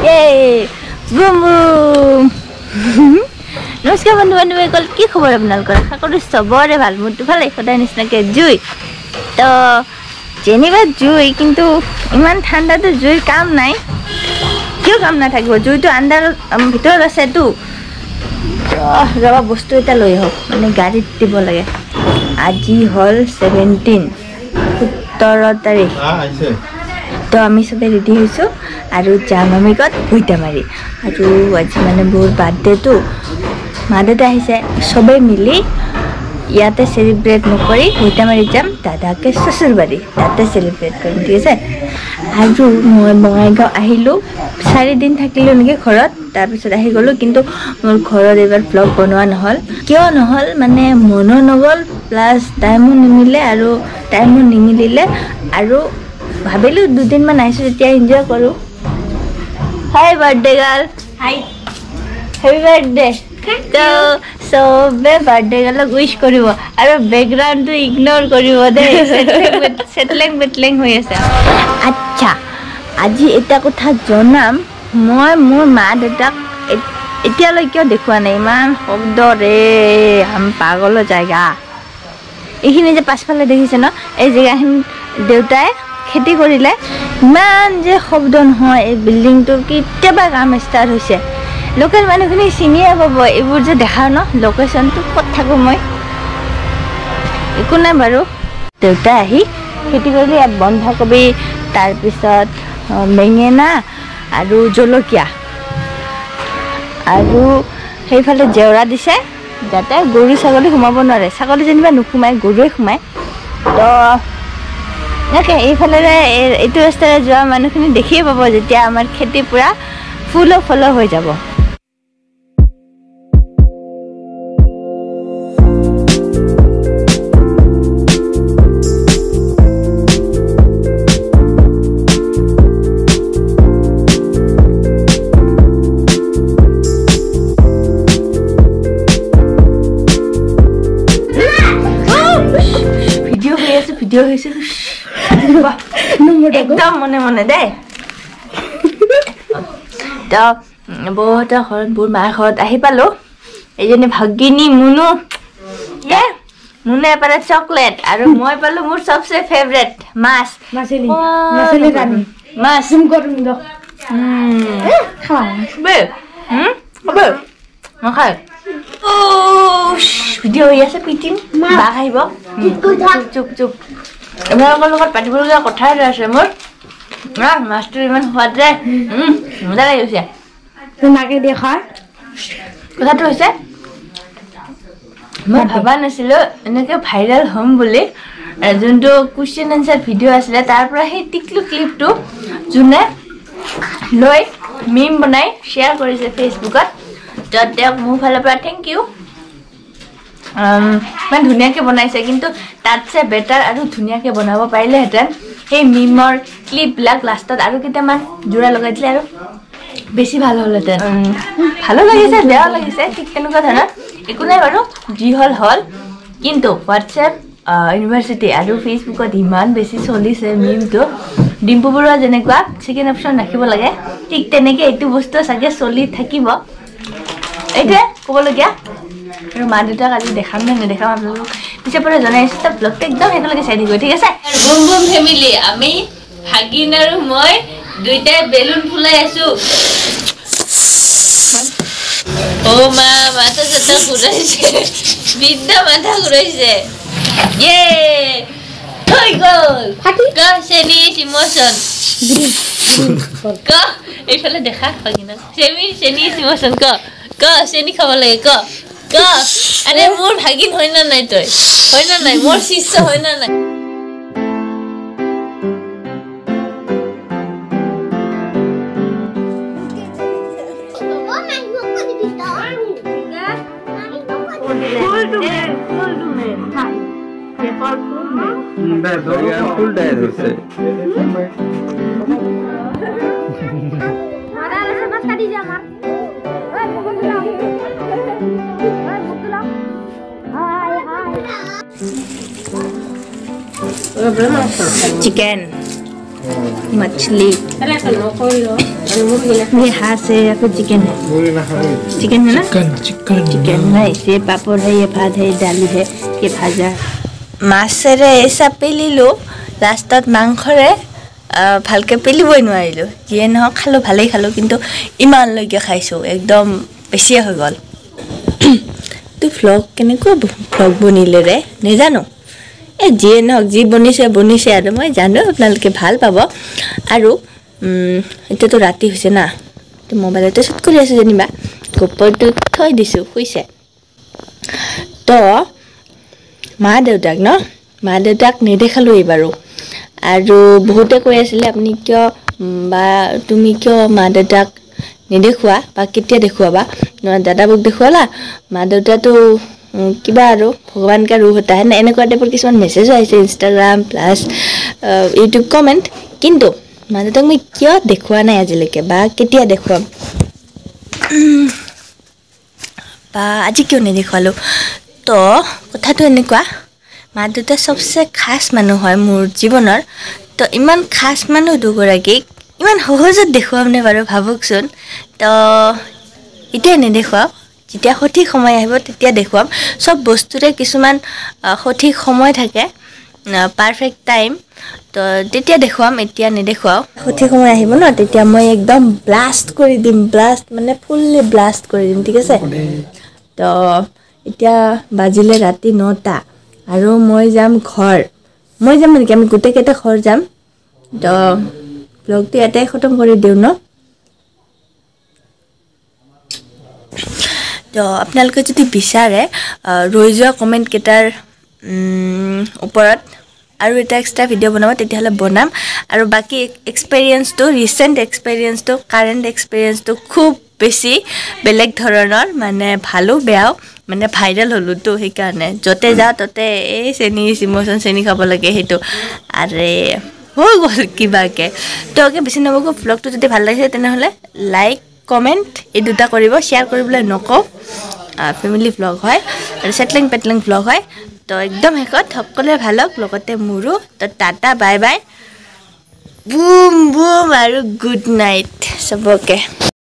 Yay! Boom boom! নমস্কাৰ বন্ধু বান্ধৱীসকল, কি খবৰ আপোনালোকৰ? আশা কৰোঁ চবৰে ভাল। মোৰতো ভালে, সদায় নিচিনাকৈ জুই তো যেনিবা জুই, কিন্তু ইমান ঠাণ্ডাটো জুইৰ কাম নাই। কিয় কাম নাথাকিব? জুইটো আণ্ডাৰত ভিতৰত আছেতো। ৰবা বস্তু এটা লৈ আহক, মানে গাড়ীত দিব লাগে। আজি হ'ল 17 তাৰিখ। তো আমি সবে ৰেডি হৈছোঁ আৰু যাম আমি ক'ত? ভুইটামাৰি। আৰু আজি মানে বহুত বাৰ্থডেটো, মা দেউতা আহিছে, চবেই মিলি ইয়াতে চেলিব্ৰেট নকৰি ভুইটামাৰিত যাম দাদাকে শ্বশুৰবাৰী, তাতে চেলিব্ৰেট কৰিম, ঠিক আছে? আৰু মই বঙাইগাঁও আহিলোঁ, 4 দিন থাকিলোঁ নেকি ঘৰত, তাৰপিছত আহি গ'লোঁ। কিন্তু মোৰ ঘৰত এইবাৰ ভ্লগ বনোৱা নহ'ল। কিয় নহ'ল মানে মনো নগ'ল, প্লাছ টাইমো নিমিলে, আৰু টাইমো নিমিলিলে আৰু ভাবিলোঁ 2 দিনমান আহিছোঁ যেতিয়া এনজয় কৰোঁ। Hi birthday girl, hi, happy birthday. তো চবে বাৰ্থডে গাৰ্লক উইচ কৰিব আৰু বেকগ্ৰাউণ্ডটো ইগন'ৰ কৰিব দেই, চেটলেং বেটলেং হৈ আছে। আচ্ছা, আজি এটা কথা জনাম, মই মোৰ মা দেউতাক এতিয়ালৈ কিয় দেখুওৱা নাই। ইমান শব্দ ৰে, পাগলৰ জেগা। এইখিনি যে পাছফালে দেখিছে ন, এই জেগাখিনি দেউতাই খেতি কৰিলে, ইমান যে শব্দ নহয়। এই বিল্ডিংটোৰ কেতিয়াবা কাম ষ্টাৰ্ট হৈছে। লোকেল মানুহখিনি চিনিয়ে পাব এইবোৰ যে দেখা ন, লোকেশ্যনটো ক'ত থাকোঁ মই। একো নাই বাৰু, দেউতাই আহি খেতি কৰিলে। ইয়াত বন্ধাকবি, তাৰপিছত বেঙেনা আৰু জলকীয়া, আৰু সেইফালে জেওৰা দিছে যাতে গৰু ছাগলী সোমাব নোৱাৰে। ছাগলী যেনিবা নোসোমায়, গৰুৱে সোমায়। তো এনেকৈ এইফালেৰে এইটো ৰাস্তাৰে যোৱা মানুহখিনি দেখিয়ে পাব যেতিয়া আমাৰ খেতি পূৰা ফুল ফল হৈ যাব। ভিডিঅ' হৈছে একদম মনে মনে দেই। তো বৌহঁতৰ ঘৰত, বৌৰ মাৰ ঘৰত আহি পালোঁ। এইজনী ভাগিনী মুনু, মুনুৱে পালে চকলেট, আৰু মই পালোঁ মোৰ চবচে ফেভৰেট মাছ। মাছ নাখায়। ভিডিঅ' হৈ আছে, পিটিম বাঘ আহিব। চুপ চুপ, আপোনালোকৰ লগত পাতিবলগীয়া কথা এটা আছে মোৰ। মাছটো ইমান সোৱাদ যে, মজা লাগি গৈছে। নাকে দেখা কথাটো হৈছে, মই ভবা নাছিলোঁ এনেকৈ ভাইৰেল হ'ম বুলি। যোনটো কুৱেশ্যন এনচাৰ ভিডিঅ' আছিলে, তাৰ পৰা সেই টিকলু ক্লিপটো যোনে লৈ মিম বনাই শ্বেয়াৰ কৰিছে ফেচবুকত, তো তেওঁক মোৰ ফালৰ পৰা থেংক ইউ। ইমান ধুনীয়াকৈ বনাইছে, কিন্তু তাতছে বেটাৰ আৰু ধুনীয়াকৈ বনাব পাৰিলেহেঁতেন। সেই মিমৰ ক্লিপবিলাক লাষ্টত আৰু কেইটামান যোৰা লগাই দিলে আৰু বেছি ভাল হ'লহেঁতেন। ভালো লাগিছে, বেয়াও লাগিছে, ঠিক তেনেকুৱা ধৰণৰ। একো নাই বাৰু, যি হ'ল হ'ল। কিন্তু হোৱাটছএপ, ইউনিভাৰ্চিটি আৰু ফেচবুকত ইমান বেছি চলিছে মিমটো। ডিম্পু বৰুৱা যেনেকুৱা ছেকেণ্ড অপশ্যন ৰাখিব লাগে, ঠিক তেনেকৈ এইটো বস্তু চাগে চলি থাকিব। এইটোৱে ক'বলগীয়া। আৰু মা দেউতাক আজি দেখাম নে নেদেখাম আপোনালোকক পিছে পৰা জনাই আছোঁ। তাৰ ব্লগটো একদম একেলগে চাই থাকিব, ঠিক আছে? বুম বুম ফেমিলি, আমি ভাগিন আৰু মই দুইটাই বেলুন ফুলাই আছোঁ। অ' মা, মাথা চাথা ঘূৰাইছে, বিদ্যা মাথা ঘূৰাইছে। ইয়ে হৈ গ'ল। ক চেনিছ ইমোচন, ক এইফালে দেখা ভাগিনক। চেনিছ ইমোচন, ক চেনি খাব লাগে, ক আৰে মোৰ ভাগিন হয় না নাই, তই হয় না নাই, মোৰ শিষ্য হয় না নাই? ফুল ডাই হৈছে chicken, machli, ये हाथ है या फिर चिकन है चिकन है ना चिकन नाइस ये पापड़ है ये भात है दाली है ये भाजा माछरे ऐसा पेलिलो लास्टत मांसरे ভালকে পেলিবই নোৱাৰিলো যিয়ে নহয় খালো ভালেই খালো কিন্তু ইমান লৈকে খাইছো একদম বেছি হৈ গল তো ভ্লগ কেনেকৈ ভ্লগ বনিলে ৰে নেজানো এ যিয়ে নহক যি বনিছে আৰু মই জানো আপোনালোকে ভাল পাব আৰু এতিয়াতো ৰাতি হৈছে না তো মোবাইলতে শ্বুট কৰি আছো যেনিবা গোপৰটো থৈ দিছো শুইছে তো মা দেউতাক নেদেখালো এইবাৰো আৰু বহুতে কৈ আছিল আপুনি কিয় বা তুমি কিয় মা দেউতাক নেদেখুৱা বা কেতিয়া দেখুৱাবা দাদাবক দেখুৱালা মা দেউতাটো কিবা আৰু ভগৱান কা ৰূহ হতা है এনেকুৱা টাইপৰ কিছুমান মেছেজ আহিছে ইনষ্টাগ্ৰাম প্লাস ইউটিউব কমেন্ট কিন্তু মা দেউতাক মই কিয় দেখুৱা নাই আজিলৈকে বা কেতিয়া দেখুৱাম বা আজি কিয় নেদেখুৱালো তো কথাটো এনেকুৱা মা দেউতা সবচে খাস মানুহ হয় মোৰ জীৱনৰ তো ইমান খাস মানুহ দুগৰাকীক ইমান সহজত দেখুৱামনে বাৰু ভাবকচোন তো এতিয়া নেদেখুৱাও যেতিয়া সঠিক সময় আহিব তেতিয়া দেখুৱাম সব বস্তুৰে কিছুমান সঠিক সময় থাকে পারফেক্ট টাইম তো তেতিয়া দেখুৱাম এতিয়া নেদেখুৱাও সঠিক সময় আহিব ন তেতিয়া মই একদম ব্লাস্ট কৰি দিম ব্লাস্ট মানে ফুললি ব্লাস্ট কৰি দিম ঠিক আছে তো এতিয়া বাজিলে ৰাতি 9টা আৰু মই যাম ঘৰ মই যাম মানে আমি গোটে কেইটা ঘৰ যাম তো ব্লগটো এটাই খতম কৰি দিও ন তো আপোনালোকে যদি বিচাৰে ৰৈ যোৱা কমেন্ট কেটাৰ ওপৰত আৰু এটা এক্সট্ৰা ভিডিও বনাব তেতিয়াহলে বনাম আৰু বাকি এক্সপেৰিয়েন্সটো ৰিসেন্ট এক্সপেৰিয়েন্সটো কারেন্ট এক্সপেৰিয়েন্সটো খুব বেছি বেলেগ ধৰণৰ মানে ভালো বেয়াও মানে ভাইরাল হলো তো সেই কাৰণে যতে যা ততে এই চেনি খাব লাগে হেতু আৰে হৈ গল কিবাকে তো ওকে বেছি নবকো ব্লগটো যদি ভাল লাগিছে তেনেহলে লাইক কমেন্ট এই দুটা কৰিব শেয়ার কৰিবলৈ নকও ফ্যামিলি ব্লগ হয় আৰু সেটলিং পেটলিং ব্লগ হয় তো একদম হেকত সকলে ভালক লগতে মুৰু তো tata bye bye boom boom আৰু গুড নাইট সবকে